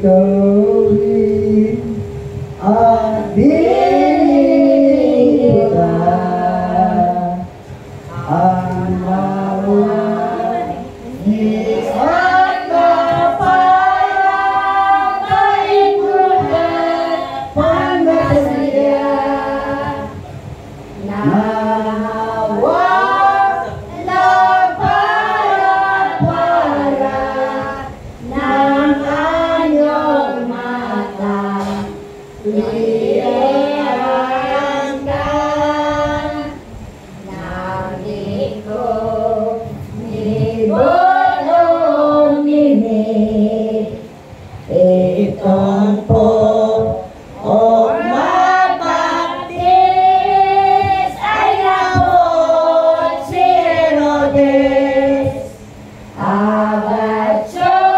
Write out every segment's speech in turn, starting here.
gawin at dinita ang mawan ni at kapayang kaikutan Pangasiya nawag nagpara-para ng anyong mata liyan ka nangin ko ni Bodong Nini itong po o mapagtis ay nabot si Herodes agad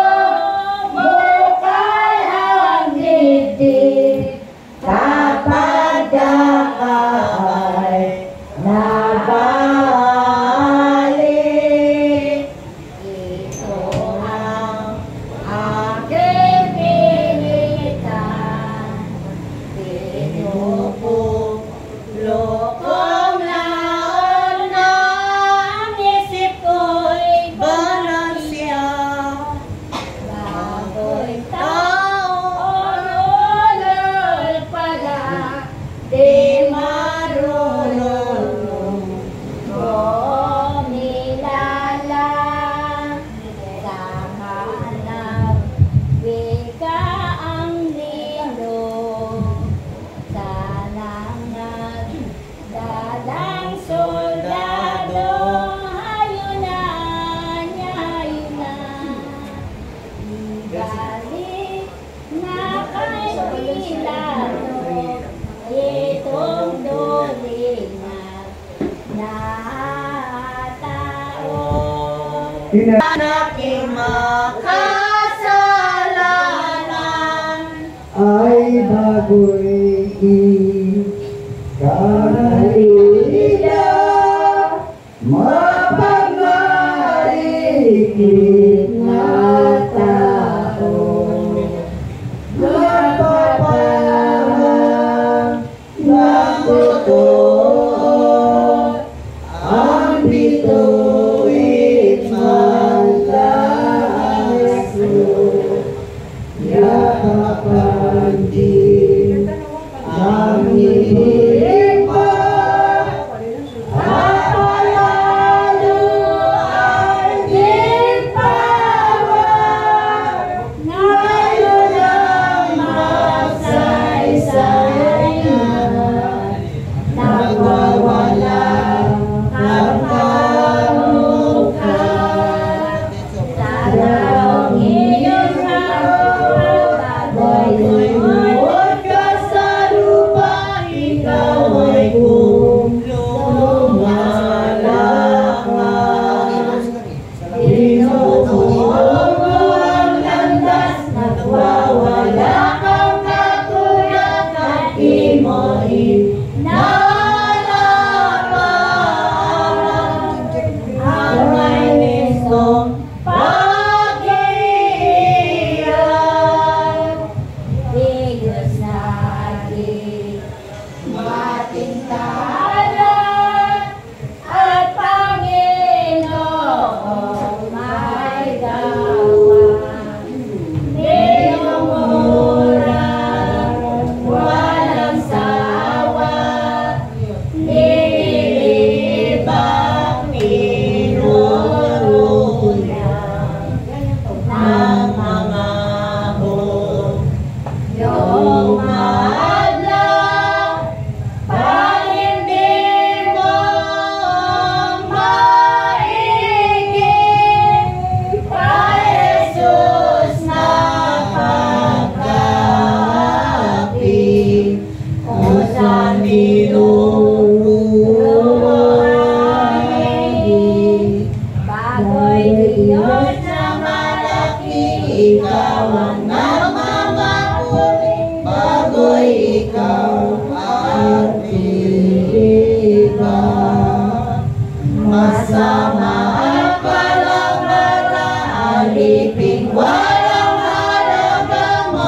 sumukal ang dibdib kapag ay nabalik ito ang aking pilitan pinupulo kong laon na ang isip ko'y balansya bago'y taon ulol pala di marunong kumilala sa hanap wika ang lino sanang nagdalang soldado ayun na ibalik na kay Pilato itong dulingat na tao aking makasalanan ay bago'y ikanalila mapagmarikit na tao nagpaparang ng totoo ang bituin malaso yakapan din ang iba kapalalo ay ipawag ngayon ang magsaysayan nagwawala ang kamukha tanaw iyong bagoy huwag ka sa lupa ikaw ay lumalakad inutuon mo ang landas nagwawala kang katulad at di mo inalaman ang may mismong pag-iiyak Diyos na ating matingkala at Panginoon may gawa Nilumuran walang sawa nililibak pinurulang ng mga hong yung madlang pag hindi mo maiging kay Jesus na pagkapi o sa niluruhay bago'y Diyos na malaki ikaw ang namamahuli bago'y ikaw ang iba masama at palabara aliping walang halagang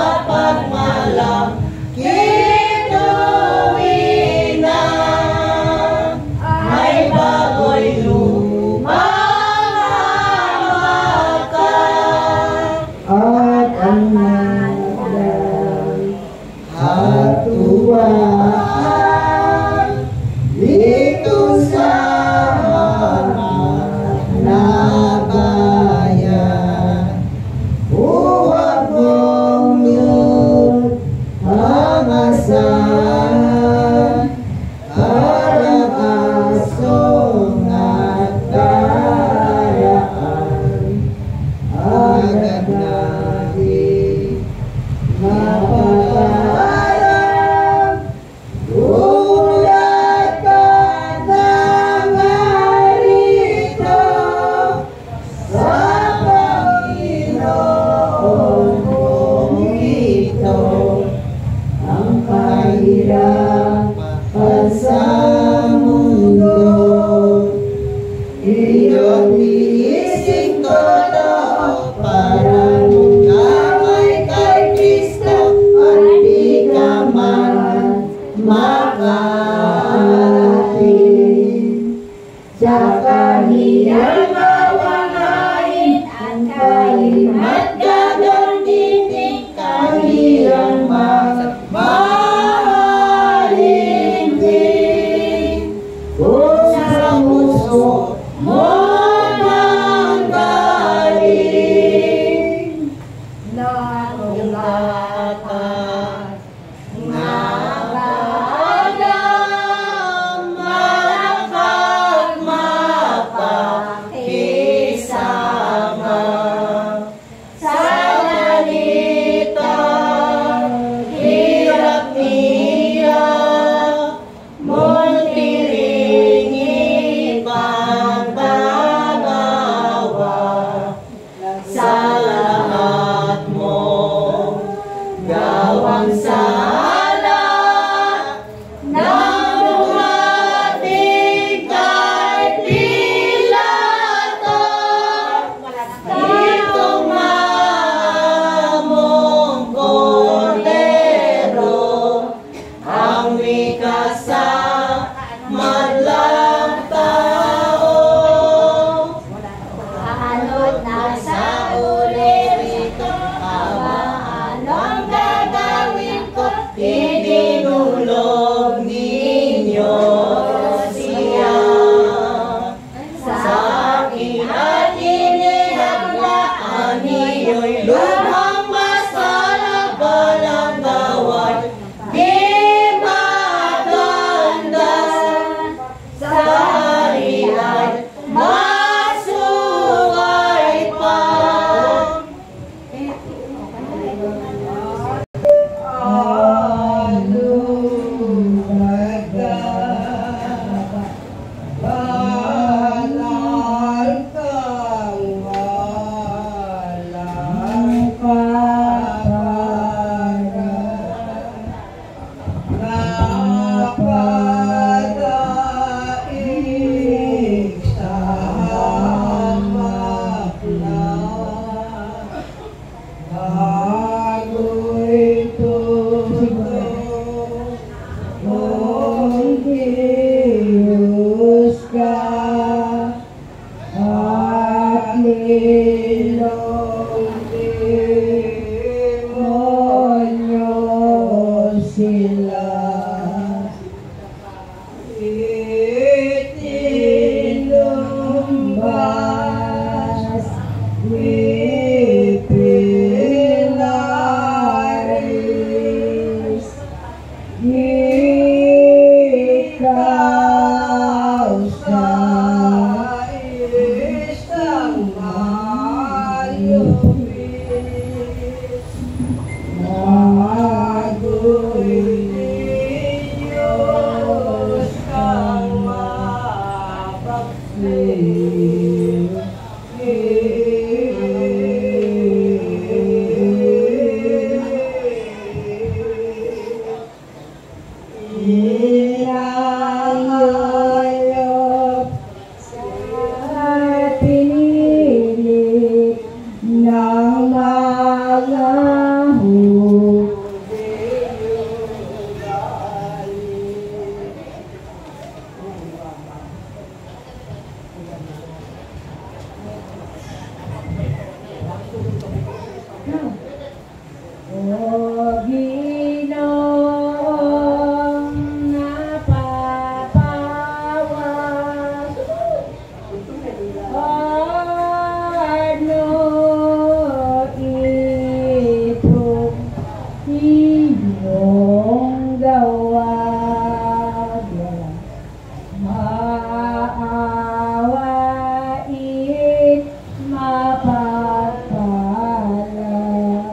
lakas nga bagang malakad mapakisama sa ganita hirap niya muntiring ipagdanawa sa lahat mo gawang sala nang dumating kahit dilato itong mamong kordero ang wikas sa madlang tao anot na sa ulirito aba anong gagawin ko idinulog ninyo siya sa akin at inihaglaan niyo'y lumang masarap walang gawad di maganda sa harian masungay pa Maawait, mapagpala.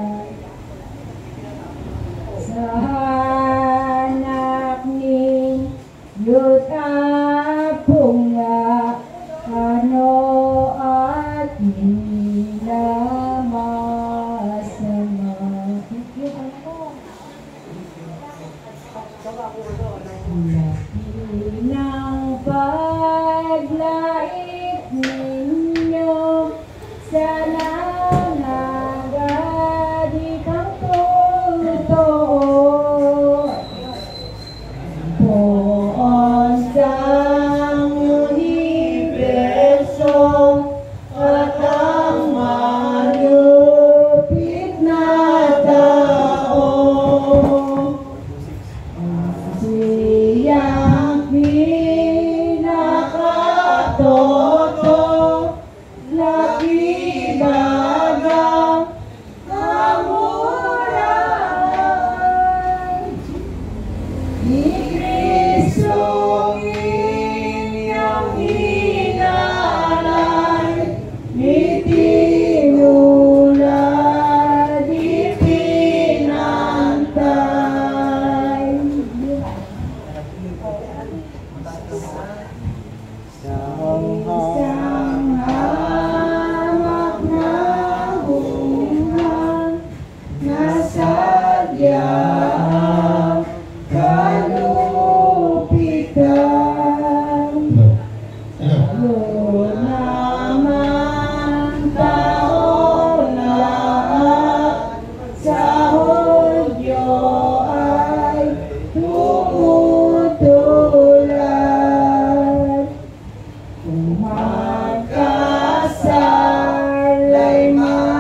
iyang kalupitan. Naman taon lahat sa Hudyo ay tumutulan. Magkasal ay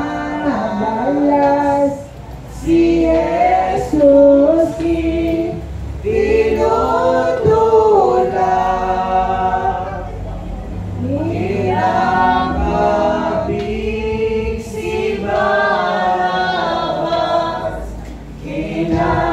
madalas si Jesus tinutulan. Ilang kabig si Barabas,